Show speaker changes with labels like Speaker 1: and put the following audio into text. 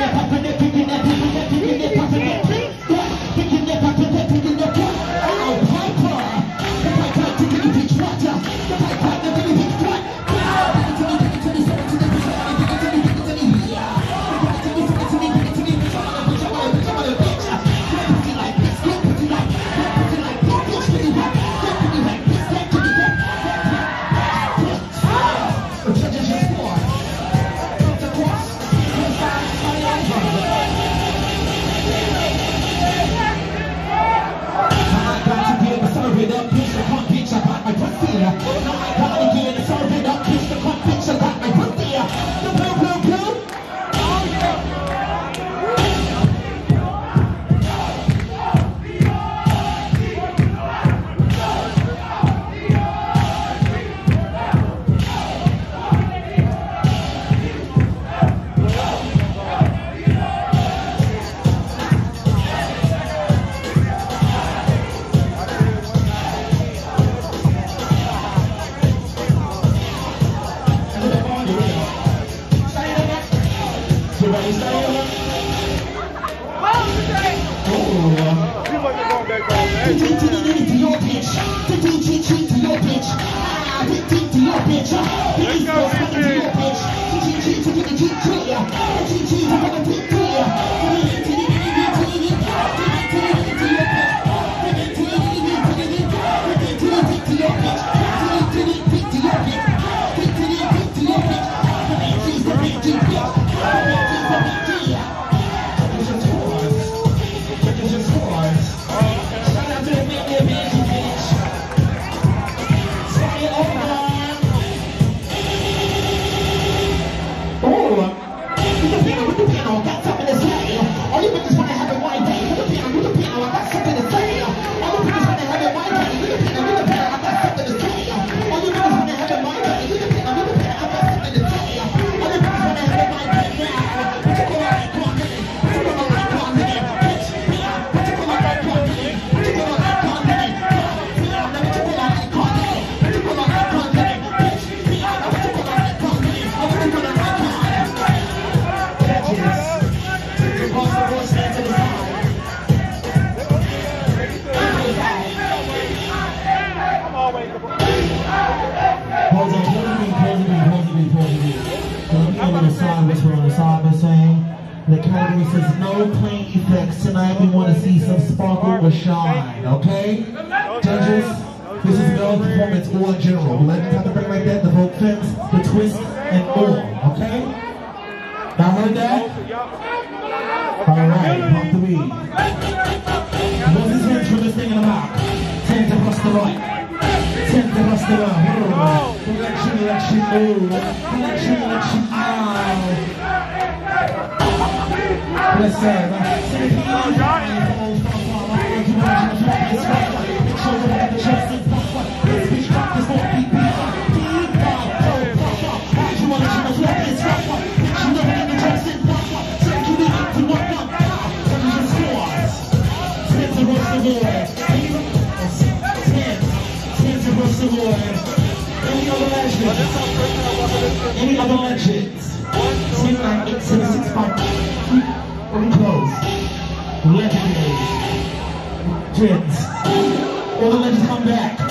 Speaker 1: The category says no plain effects. Tonight we want to see some sparkle or shine, okay? Judges, this is Mel's performance all in general. We like to have to bring like that, the Vogue fence, the twist, and all, okay? Now heard that? Alright, pump the weed. What's his hands for this thing in the mouth? 10 to bust the right. 10 to bust the left. Election, move. Election, out. Let's say, any other legends? 10, 9, 8, 7, 6, 5, very close. Legendary. Twins. All the legends come back.